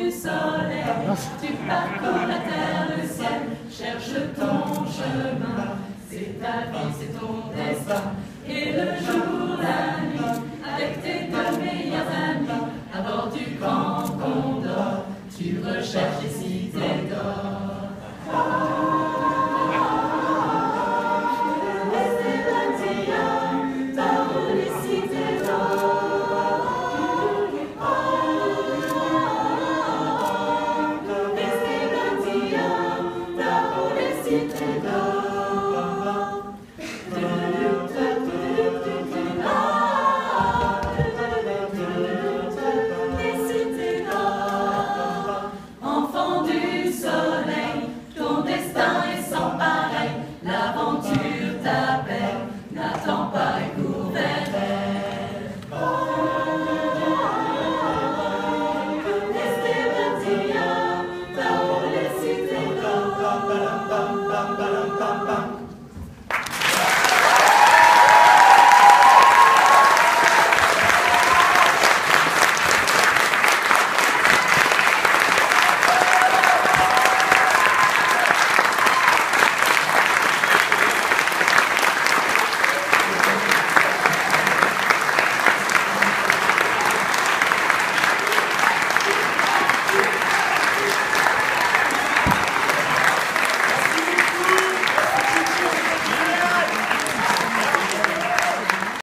du soleil, tu parcours la terre, le ciel, cherche ton chemin. C'est ta vie, c'est ton destin. Et le jour, la nuit, avec tes deux meilleurs amis, à bord du grand Condor, tu recherches les cités d'or. Cités